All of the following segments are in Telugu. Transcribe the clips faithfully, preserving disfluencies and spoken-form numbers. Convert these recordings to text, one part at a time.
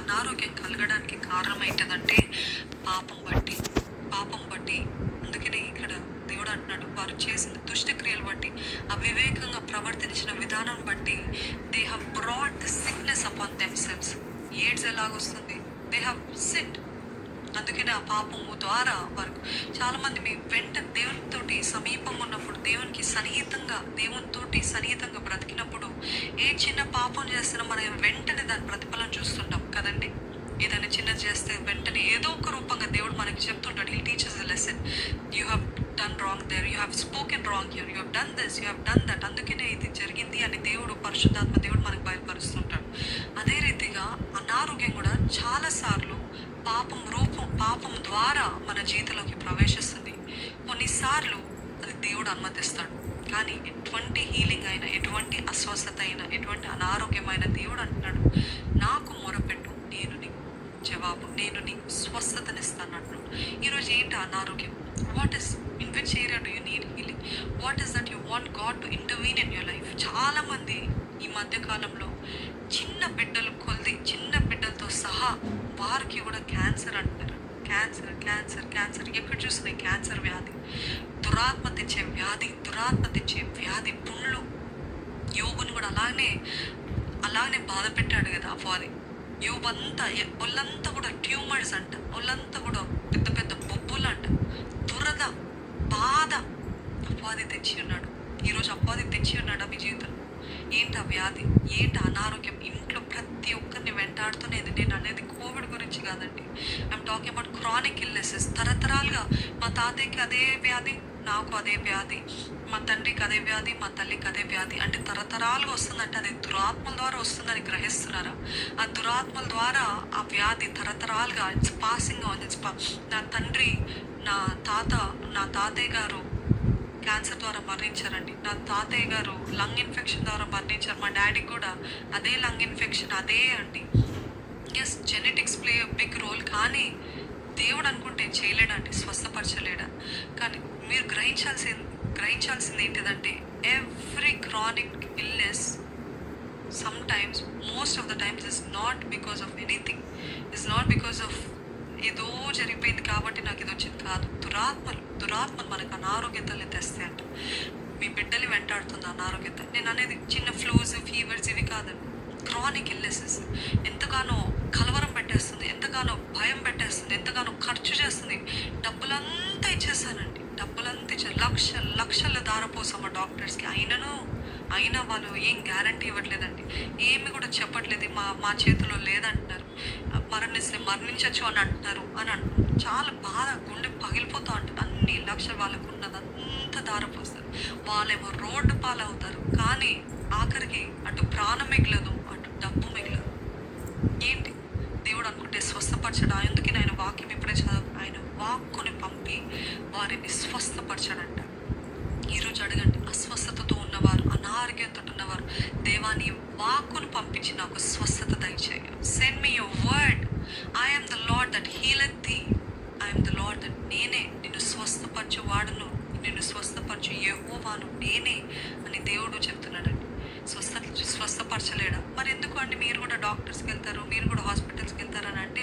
అనారోగ్యం కలగడానికి కారణం ఏంటంటే పాపం బట్టి పాపం బట్టి అందుకనే ఇక్కడ దేవుడు అంటున్నాడు, వారు చేసిన దుష్టక్రియలు బట్టి అవివేకంగా ప్రవర్తించిన విధానం బట్టి they have brought the sickness upon themselves. AIDS ఎలాగొస్తుంది? They have sit. అందుకనే ఆ పాపము ద్వారా వరకు చాలామంది మీ వెంట దేవునితోటి సమీపంగా ఉన్నప్పుడు, దేవునికి సన్నిహితంగా దేవునితోటి సన్నిహితంగా బ్రతికినప్పుడు ఏ చిన్న పాపం చేస్తున్నా మనం వెంటనే దాని ప్రతిఫలం చూస్తుంటాం కదండి. ఏదైనా చిన్నది చేస్తే వెంటనే ఏదో ఒక రూపంగా దేవుడు మనకి చెప్తుంటాడు. He teaches the lesson. You have done wrong there, you have spoken wrong here, you have done this, you have done that. అందుకనే ఇది జరిగింది అని దేవుడు, పరిశుద్ధాత్మ దేవుడు మనకు బయలుపరుస్తుంటాడు. అదే రీతిగా అనారోగ్యం కూడా చాలాసార్లు పాపం రూపం పాపం ద్వారా మన జీవితంలోకి ప్రవేశిస్తుంది. కొన్నిసార్లు అది దేవుడు అనుమతిస్తాడు. కానీ ఎటువంటి హీలింగ్ అయినా, ఎటువంటి అస్వస్థత అయినా, ఎటువంటి అనారోగ్యమైన దేవుడు అంటున్నాడు, నాకు మొరపెట్టు, నేను నీకు జవాబు, నేను నీకు స్వస్థతనిస్తాను అంటున్నాడు. ఈరోజు ఏంటి అనారోగ్యం? What is in which area do you need healing? What is that you want God to intervene in your life? చాలామంది ఈ మధ్యకాలంలో చిన్న బిడ్డలు కొలిది చిన్న బిడ్డలతో సహా వారికి కూడా క్యాన్సర్ అంటారు. క్యాన్సర్ క్యాన్సర్ క్యాన్సర్ ఎక్కడ చూస్తున్నాయి? క్యాన్సర్ వ్యాధి, దురాత్మ తెచ్చే వ్యాధి, దురాత్మ తెచ్చే వ్యాధి, పుండ్లు. యోగుని కూడా అలానే అలానే బాధ పెట్టాడు కదా అపవాది. యోబు అంతా ఒళ్ళంతా కూడా ట్యూమర్స్ అంట, ఒళ్ళంతా కూడా పెద్ద పెద్ద బొబ్బులు అంట, దురద, బాధ అపవాది తెచ్చి ఉన్నాడు. ఈరోజు అపవాది తెచ్చి ఉన్నాడు మీ జీవితంలో. ఏంటి ఆ వ్యాధి? ఏంటి అనారోగ్యం? ఇంట్లో ప్రతి ఒక్కరిని వెంటాడుతున్నది. నేను అనేది కోవిడ్ గురించి కాదండి. I'm talking about chronic illnesses. తరతరాలుగా మా తాతయ్యకి అదే వ్యాధి, నాకు అదే వ్యాధి, మా తండ్రికి అదే వ్యాధి, మా తల్లికి అదే వ్యాధి. అంటే తరతరాలుగా వస్తుందంటే అది దురాత్మల ద్వారా వస్తుందని గ్రహిస్తున్నారా? ఆ దురాత్మల ద్వారా ఆ వ్యాధి తరతరాలుగా ఇట్స్ పాసింగ్ ఆన్. ఇట్స్ నా తండ్రి, నా తాత, నా తాతయ్య గారు క్యాన్సర్ ద్వారా మరణించారండి. నా తాతయ్య గారు లంగ్ ఇన్ఫెక్షన్ ద్వారా మరణించారు. మా డాడీకి కూడా అదే లంగ్ ఇన్ఫెక్షన్, అదే అండి. Yes, genetics play big role. కానీ దేవుడు అనుకుంటే చేయలేడండి, స్వస్థపరచలేడా? కానీ మీరు గ్రహించాల్సింది గ్రహించాల్సింది ఏంటిదంటే every chronic illness some times, most of the times is not because of anything. Is not because of ఏదో జరిగిపోయింది కాబట్టి నాకు ఇది వచ్చింది కాదు. దురాత్మలు దురాత్మలు మనకు అనారోగ్యతలు తెస్తాయి అంట. మీ బిడ్డలు వెంటాడుతుంది అనారోగ్యత. నేను అనేది చిన్న ఫ్లూస్, ఫీవర్స్ ఇవి కాదండి. క్రానిక్ ఇల్నెసెస్ ఎంతగానో కలవరం పెట్టేస్తుంది, ఎంతగానో భయం పెట్టేస్తుంది, ఎంతగానో ఖర్చు చేస్తుంది. డబ్బులంతా ఇచ్చేస్తానండి, డబ్బులంతా ఇచ్చే లక్ష లక్షల దారపోసామా డాక్టర్స్కి. అయినను అయినా వాళ్ళు ఏం గ్యారంటీ ఇవ్వట్లేదండి, ఏమి కూడా చెప్పట్లేదు. మా మా చేతిలో లేదంటున్నారు. మరణిస్తే మరణించచ్చు అని అంటున్నారు అని అంటున్నారు. చాలా బాధ, గుండె పగిలిపోతూ ఉంటుంది. అన్ని లక్షలు వాళ్ళకు ఉన్నది అంతా దారపోస్తారు. వాళ్ళేమో రోడ్డు పాలవుతారు. కానీ ఆఖరికి అటు ప్రాణం మిగలదు, అటు డబ్బు మిగలదు. ఏంటి? దేవుడు అనుకుంటే స్వస్థపరచడా? ఎందుకని ఆయన వాక్యం ఇప్పుడే చదువు, ఆయన వాక్కుని పంపి వారిని స్వస్థపరచడంట. ఈరోజు అడగండి, అస్వస్థతతో ఉన్నవారు, అనారోగ్యంతో ఉన్నవారు, దేవాని వాక్కును పంపించి నాకు స్వస్థత దయచేయ. Send me your word. I am the Lord that healeth thee. I am the Lord that, నేనే నిన్ను స్వస్థపరచు వాడును, నిన్ను స్వస్థపరచు యెహోవాను నేనే అని దేవుడు చెప్తున్నాడండి. స్వస్థ స్వస్థపరచలేడా? మరి ఎందుకు అండి మీరు కూడా డాక్టర్స్కి వెళ్తారు, మీరు కూడా హాస్పిటల్స్కి వెళ్తారని అంటే,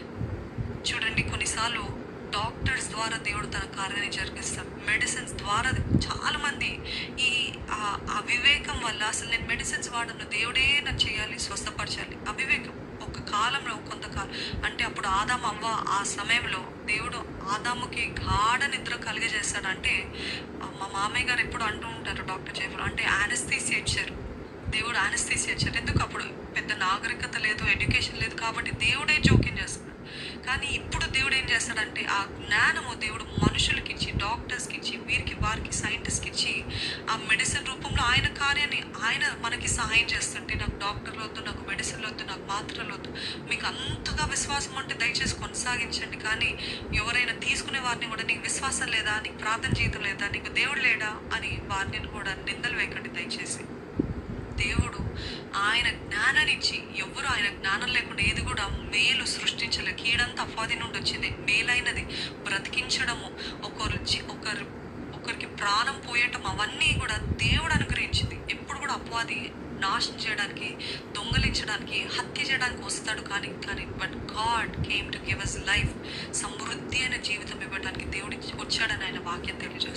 చూడండి కొన్నిసార్లు డాక్టర్స్ ద్వారా దేవుడు తన కార్యాన్ని జరిగిస్తాడు. మెడిసిన్స్ ద్వారా చాలామంది ఈ అవివేకం వల్ల అసలు నేను మెడిసిన్స్ వాడను, దేవుడే నన్ను చేయాలి, స్వస్థపరచాలి, అవివేకం. ఒక కాలంలో కొంతకాలం అంటే అప్పుడు ఆదాము అవ్వ ఆ సమయంలో దేవుడు ఆదాముకి గాఢ నిద్ర కలిగజేస్తాడు. అంటే మా మామయ్య గారు ఎప్పుడు అంటూ ఉంటారు, డాక్టర్ జయపురం అంటే యానస్థీసియా ఇచ్చారు, దేవుడు యానస్థీసియా ఇచ్చారు. ఎందుకు? అప్పుడు పెద్ద నాగరికత లేదు, ఎడ్యుకేషన్ లేదు కాబట్టి దేవుడే జోక్యం చేస్తున్నాడు. కానీ ఇప్పుడు దేవుడు ఏం చేస్తాడంటే ఆ జ్ఞానము దేవుడు మనుషులకి ఇచ్చి, డాక్టర్స్కి ఇచ్చి, వీరికి వారికి సైంటిస్ట్కి ఇచ్చి ఆ మెడిసిన్ రూపంలో ఆయన కార్యాన్ని ఆయన మనకి సహాయం చేస్తుంటే, నాకు డాక్టర్లు వద్దు, నాకు మెడిసిన్లు వద్దు, నాకు మాత్రలు వద్దు, మీకు అంతగా విశ్వాసం అంటే దయచేసి కొనసాగించండి. కానీ ఎవరైనా తీసుకునే వారిని కూడా నీకు విశ్వాసం లేదా, నీకు ప్రార్థన జీవితం లేదా, నీకు దేవుడు లేడా అని వారిని కూడా నిందలు వేయకండి దయచేసి. దేవుడు ఆయన జ్ఞానాన్ని ఇచ్చి, ఎవరు ఆయన జ్ఞానం లేకుండా ఏది కూడా మేలు సృష్టించలే. కీడంతా అపవాది నుండి వచ్చింది. మేలైనది బ్రతికించడము, ఒకరు ఒకరు ఒకరికి ప్రాణం పోయటం, అవన్నీ కూడా దేవుడు అనుగ్రహించింది. ఎప్పుడు కూడా అపవాది నాశనం చేయడానికి, దొంగలించడానికి, హత్య చేయడానికి వస్తాడు. కానీ కానీ but God came to give us life. సమృద్ధి అయిన జీవితం ఇవ్వడానికి దేవుడి వచ్చాడని ఆయన వాక్యం తెలియజేస్తుంది.